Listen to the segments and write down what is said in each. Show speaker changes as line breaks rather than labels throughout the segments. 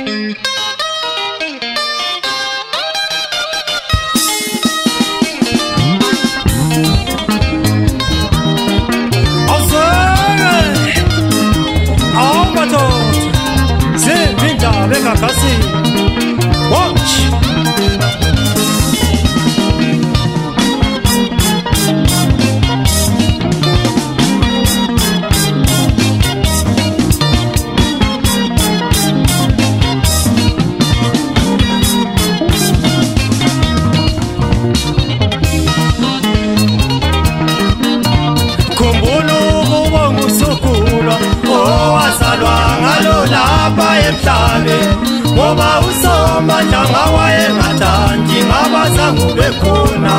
Ngoba usomandla ngawayengathandi ngabazange bekhona.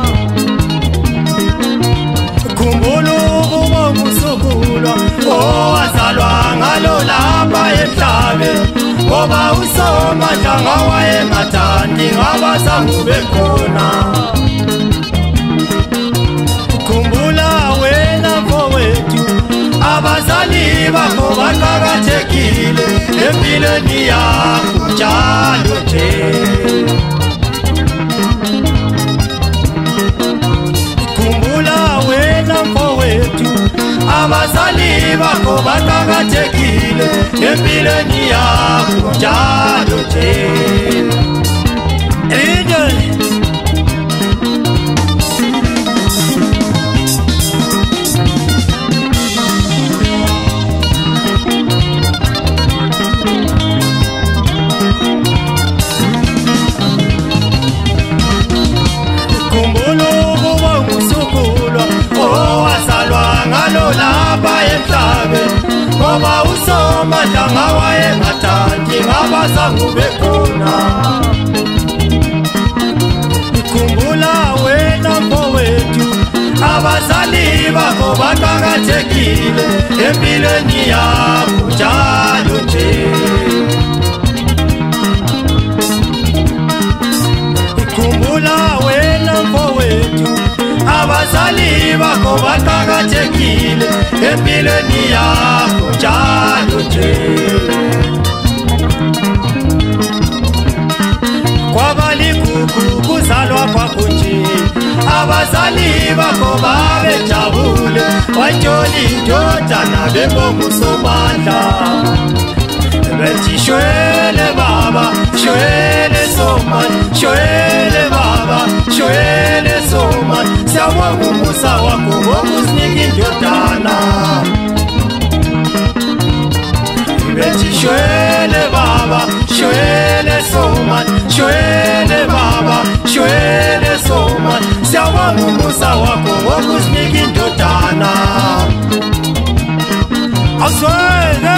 Khumbula ukuba nguSukulwa owazalwa ngalo lapha emhlabeni. Ngoba usomandla ngawayengathandi ngabazange bekhona. Khumbula wena mfowethu abazali bakho baqakathekile empilweni yakho njalo nje. Khumbula wena mfowethu abazali bakho baqakathekile empilweni yakho njalo nje. Ngoba usomandla ngawayengathandi ngabazange bekhona. Khumbula wena mfowethu abazali bakho baqakathekile empilweni yakho njalo nje. Khumbula wena mfowethu abazali bakho baqakathekile empilweni yakho njalo nje. Kwabaligugu kuzalwa kwakho nje, abazali bakho babejabule, wathola indodana bembonga uSomandla. Bethi shwele baba, shwele Somandla, shwele baba, shwele Somandla. Siyabonga umusa wakho ngokusinika indodana. Bethi shwele baba, shwele Somandla, shwele baba, shwele Somandla. Siyabonga umusa wakho ngokusinika indodana. Awuzwele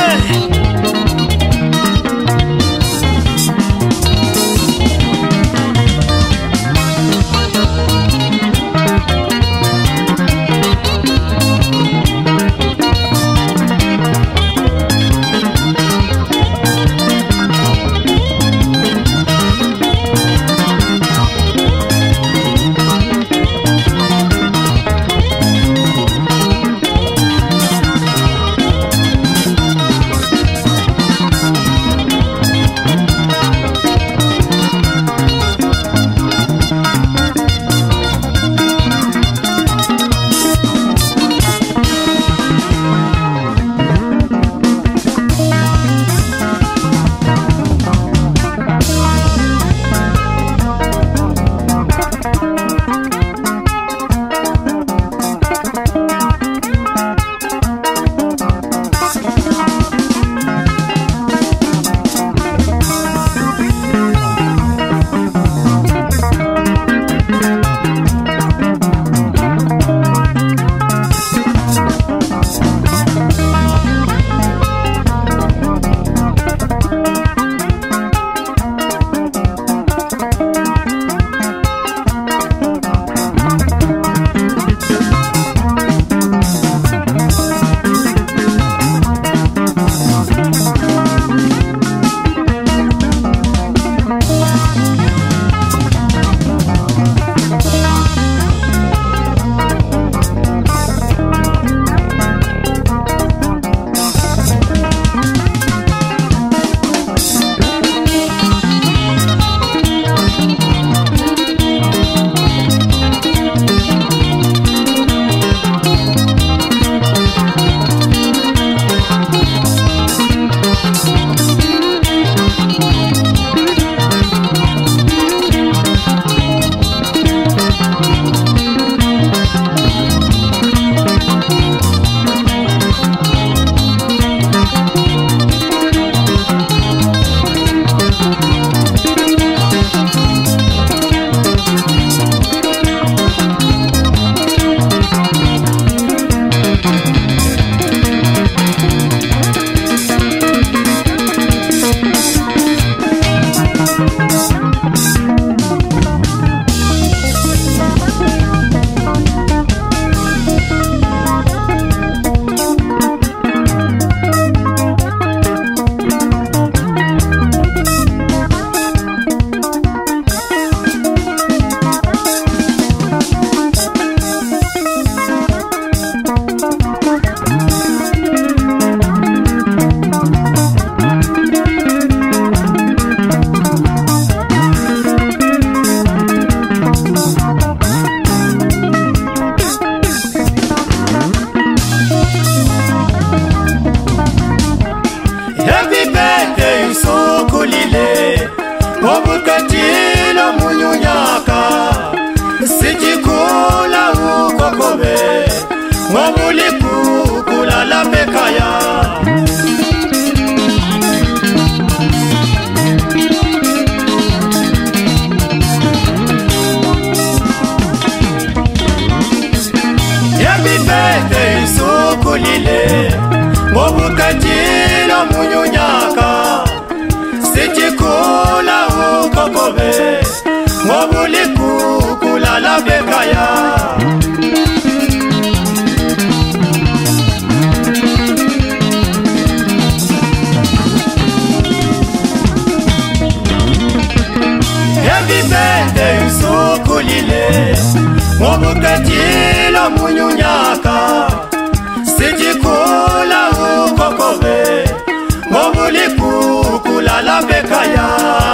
birthday usukulile Wabukatilo munyunyaka Sijikula ukokobe Wabuliku kulala pekaya Happy birthday usukulile Wabukatilo munyunyaka Sijikula ukokobe Wabuliku kulala pekaya Happy birthday usukulile Wabukatilo munyunyaka Sijikula ukokobe Wabuliku kulala pekaya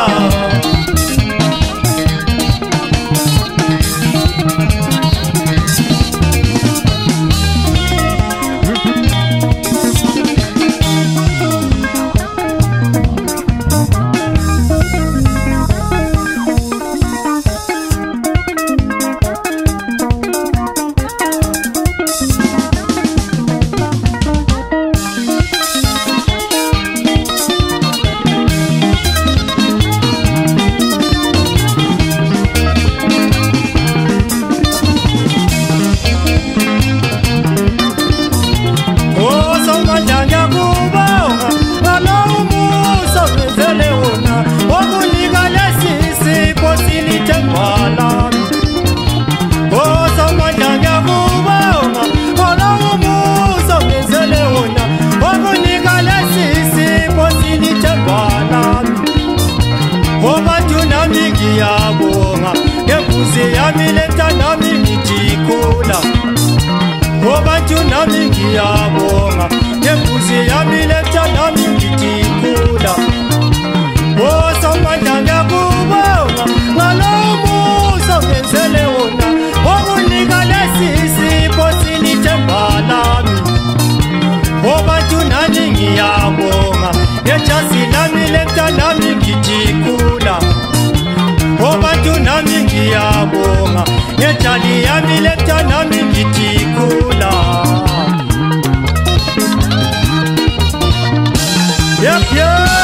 Ngiyabonga ngembuzi yami leta nami ngijikula Obantu nami ngiyabonga ngembuzi yami leta nami ngijikula Somandla ngiyakubonga ngalomuso ngenzele wona Wokunika lesi sipho silithemba lami Obantu nami ngiyabonga ngejasi lami leta nami ngijikula Obantu nami ngiyabonga ngejali yami leta nami ngijikula Yep